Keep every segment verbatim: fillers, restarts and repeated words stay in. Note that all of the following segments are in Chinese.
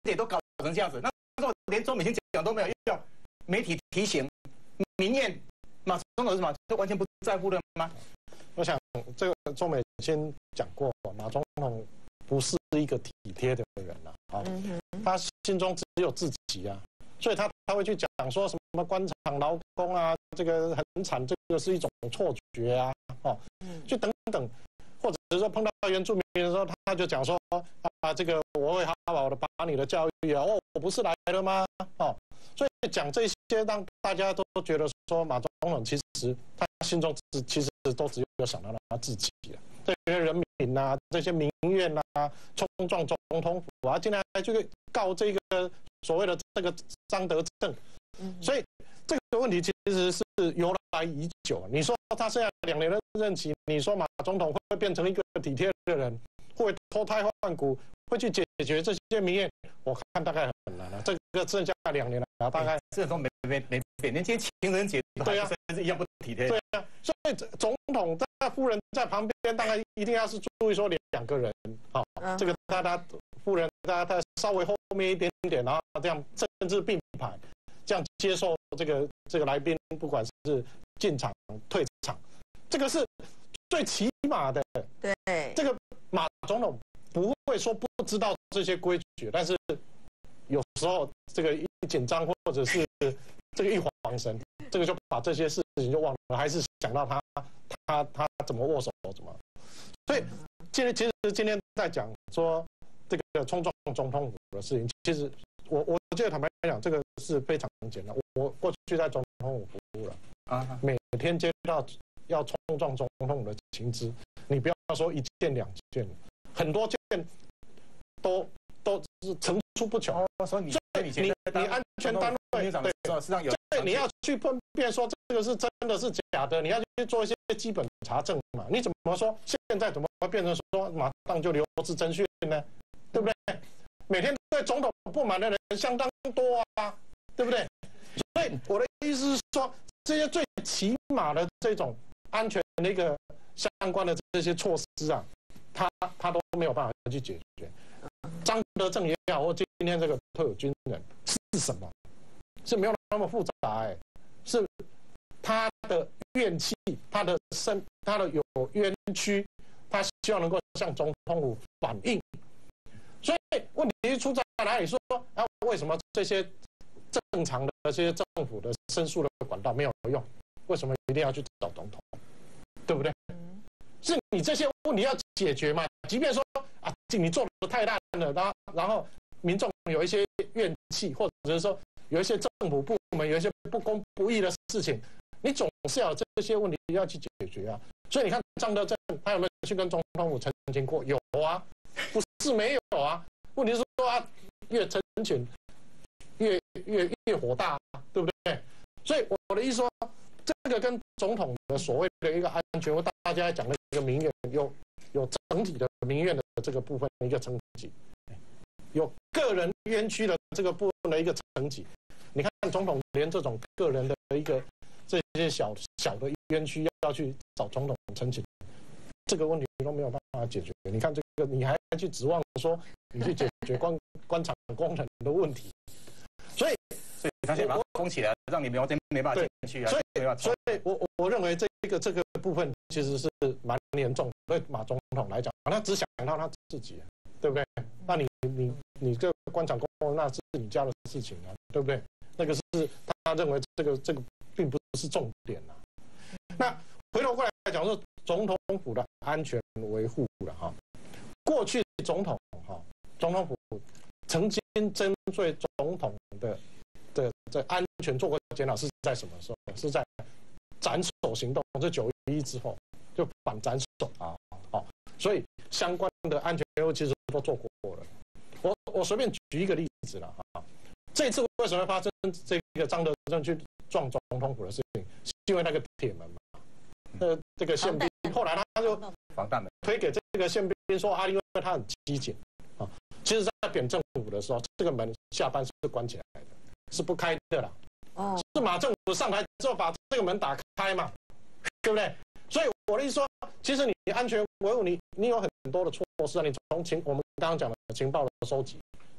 点都搞成这样子，那时候连周美青讲都没有用，媒体提醒，民怨，马总统是什么？就完全不在乎的吗？ 我想这个周美青讲过，马总统不是一个体贴的人了啊，他心中只有自己啊，所以他他会去讲说什么官场劳工啊，这个很惨，这个是一种错觉啊，哦，就等等。 或者是说碰到原住民的时候，他就讲说啊，这个我会好好的把你的教育啊，哦，我不是来了吗？哦，所以讲这些让大家都觉得说马总统其实他心中是其实都只有想到他自己了，这些人民啊，这些民怨啊，冲撞总统府啊，竟然还去告这个所谓的这个张德正，所以这个问题其实是由来已久。你说他剩下两年的任期，你说马总统会变成一个体贴的人，会脱胎换骨，会去解决这些民怨？我看大概很难了。这个剩下两年了，大概这都没没没没，连今天情人节对呀， 是一样不体贴。 对呀，所以总统在夫人在旁边，当然一定要是注意说两个人，好，这个他他夫人他他稍微后面一点点，然后这样政治并排。 这样接受这个这个来宾，不管是进场退场，这个是最起码的。 对， 这个马总统不会说不知道这些规矩，但是有时候这个一紧张或者是这个一晃神，这个就把这些事情就忘了，还是想到他他他怎么握手怎么。所以今天其实今天在讲说这个冲撞总统府的事情，其实。 我我觉得坦白讲，这个是非常简单。我过去在总统府服务了啊，每天接到要冲撞总统的情资，你不要说一件两件，很多件都都是层出不穷。 所以你你你安全单位对， 实际上有对你要去分辨说这个是真的是假的，你要去做一些基本查证嘛。你怎么说现在怎么会变成说马上就留置侦讯呢？对不对？ 每天对总统不满的人相当多啊，对不对？所以我的意思是说，这些最起码的这种安全的一个相关的这些措施啊，他他都没有办法去解决。张德正也好，或今天这个退伍军人是什么？是没有那么复杂哎，是他的怨气，他的身，他的有冤屈，他希望能够向总统府反映。 所以问题出在哪里？说啊，为什么这些正常的这些政府的申诉的管道没有用？为什么一定要去找总统？对不对？是你这些问题要解决嘛？即便说啊，你做的太烂了，然后然后民众有一些怨气，或者是说有一些政府部门有一些不公不义的事情，你总是要有这些问题要去解决啊。所以你看张德正他有没有去跟总统府澄清过？有啊。 不是没有啊，问题是说啊，越成群越越越火大，对不对？所以我的意思说，这个跟总统的所谓的一个安全，或大家讲的一个民怨，有有整体的民怨的这个部分的一个层级，有个人冤屈的这个部分的一个层级。你看总统连这种个人的一个这些小小的冤屈要去找总统澄清。 这个问题都没有办法解决，你看这个，你还去指望说你去解决官官场工人的问题，所以所以他先把它封起来，让你没没办法进去啊。 所以所以我我认为这个这个部分其实是蛮严重，对马总统来讲，他只想到他自己，对不对？那你你你这个官场工人那是你家的事情啊，对不对？那个是他认为这个这个并不是重点啊。那回头过来讲说。 总统府的安全维护了哈，过去总统哈，总统府曾经针对总统的的的安全做过检讨，是在什么时候？是在斩首行动，这九一一之后就反斩首啊，好，所以相关的安全维护其实都做过了。我我随便举一个例子了哈，这次为什么发生这个张德正去撞总统府的事情，是因为那个铁门嘛。 呃，这个宪兵后来他就防弹门推给这个宪兵说啊，因为他很机警啊。其实，在扁政府的时候，这个门下班是关起来的，是不开的啦。哦，是马政府上台之后把这个门打开嘛，对不对？所以我的意思说，其实你安全维护你你有很多的措施啊，你从情我们刚刚讲的情报的收集，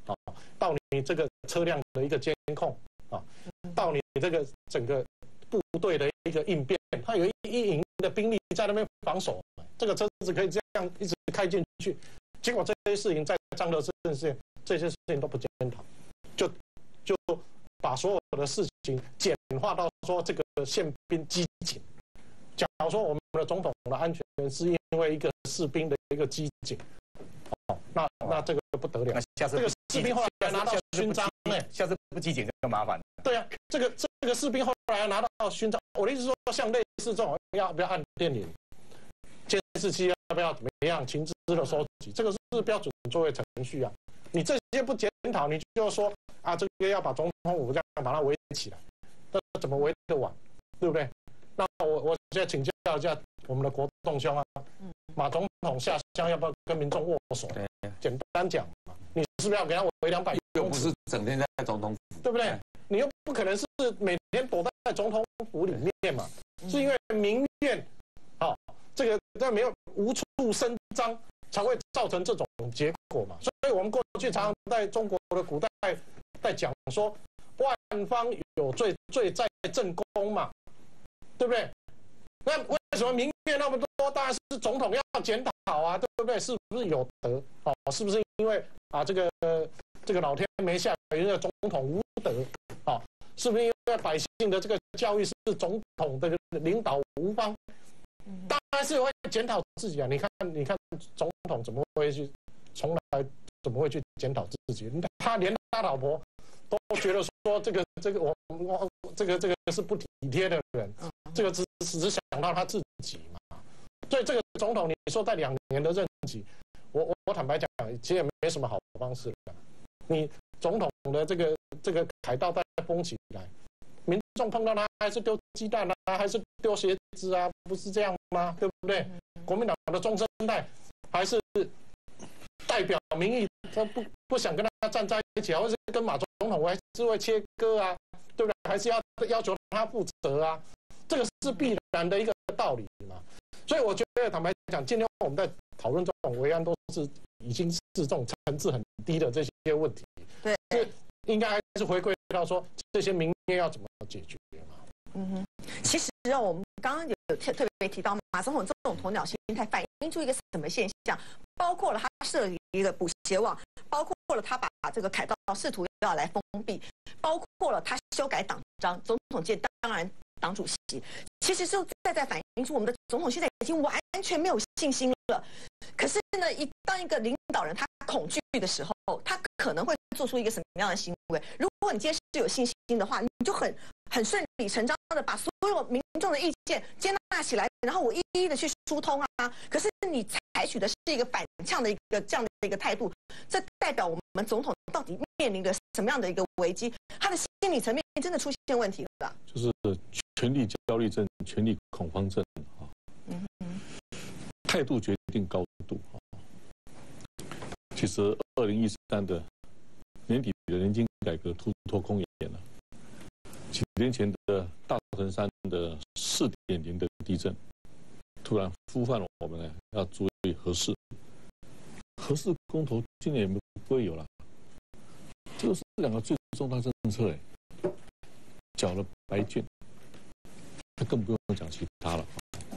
啊，到你这个车辆的一个监控啊，到你这个整个部队的一个应变，它有一一营的兵力在那边防守，这个车子可以这样一直开进去，结果这些事情在张德胜事件这些事情都不检讨，就就把所有的事情简化到说这个宪兵机警。假如说我们的总统的安全是因为一个士兵的一个机警，哦，那那这个不得了。 下次这个士兵后来拿到勋章，哎， 下次不机警就麻烦。 对啊，这个这个士兵后来拿到勋章，我的意思是说，像类似这种要不要按电铃，监视器要不要怎么样，情资的收集，这个是标准作业程序啊。你这些不检讨，你就说啊，这个要把总统府这样把它围起来，那怎么围得完，对不对？那我我现在请教一下我们的国栋兄啊，马总统下乡要不要跟民众握手？简单讲嘛，你是不是要给他围两百？ 又不是整天在总统府， 对不对？你又不可能是每天躲在总统府里面嘛，是因为民怨，好，这个在没有无处伸张，才会造成这种结果嘛。所以我们过去常常在中国的古代在讲说，万方有罪，罪在正宫嘛。对不对？那为什么民怨那么多？当然是总统要检讨啊，对不对？是不是有德？哦，是不是因为啊这个这个老天没下雨，这个总统无德？啊，是不是因为百姓的这个教育是总统的领导无方？当然是会检讨自己啊！你看，你看总统怎么会去，从来怎么会去检讨自己？他连他老婆都觉得说这个这个我我这个这个是不体贴的人。这个只只是想到他自己嘛，所以这个总统，你说在两年的任期，我我我坦白讲，其实也没什么好方式的。你总统的这个这个凯道再封起来，民众碰到他还是丢鸡蛋啊，还是丢鞋子啊，不是这样吗？对不对？国民党的中生代还是代表民意，他不不想跟他站在一起，或是跟马总统还是会切割啊，对不对？还是要要求他负责啊。这个是必然的一个道理嘛，所以我觉得坦白讲，今天我们在讨论这种维安，都是已经是这种层次很低的这些问题， 对， 是应该还是回归到说这些民怨要怎么解决嘛。 嗯哼，其实啊，我们刚刚有特特别提到马总统这种鸵鸟心态，反映出一个什么现象？包括了他设立一个补鞋网，包括了他把这个凯道试图要来封闭，包括了他修改党章，总统界当然。党主席其实是在在反映出我们的总统现在已经完全没有信心了。可是呢，一当一个领导人他恐惧的时候，他可能会做出一个什么样的行为？如果你今天是有信心的话，你就很很顺理成章的把所有民众的意见接纳起来，然后我一一的去疏通啊。可是你采取的是一个反呛的一个这样的一个态度，这代表我们总统到底面临着什么样的一个危机？他的心理层面真的出现问题了。 就是权力焦虑症、权力恐慌症啊， 嗯嗯， 态度决定高度啊。其实，二零一三的年底的年金改革突破空言了。几年前的大屯山的四点零的地震，突然呼唤了我们呢，要注意核四。核四公投今年也不会有了，这个是两个最重大政策哎。缴了白卷，他更不用讲其他了。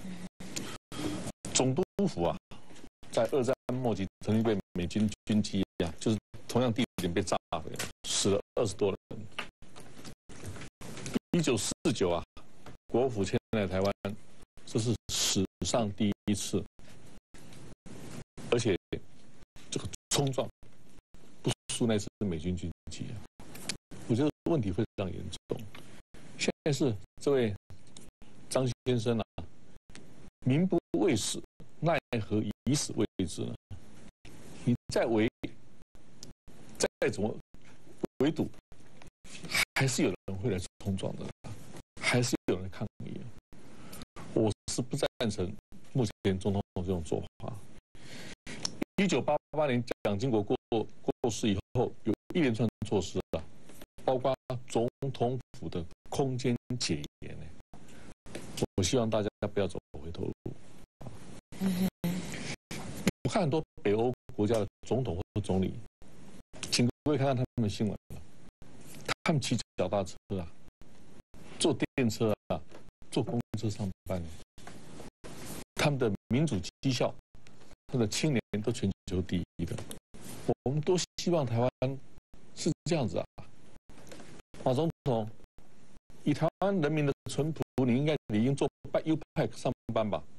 总督府啊，在二战末期曾经被美军军机啊，就是同样地点被炸毁，死了二十多人。一九四九啊，国府迁来台湾，这是史上第一次，而且这个冲撞不输那次美军军机啊，我觉得问题非常严重。现在是这位张先生啊，民不畏死，奈何以死为之呢？你再围，再怎么围堵，还是有人会来冲撞的，还是有人抗议。我是不赞成目前总统这种做法。一九八八年蒋经国过过世以后，有一连串措施啊，包括总统府的空间解严呢。我希望大家不要走回头路。我看很多北欧国家的总统或总理，请会看到他们的新闻了，他们骑脚踏车啊，坐电车啊，坐公车上班，他们的民主绩效，他的青年都全球第一的。我们都希望台湾是这样子啊。马总统，以台湾人民的淳朴，你应该理应做 U 派上班吧？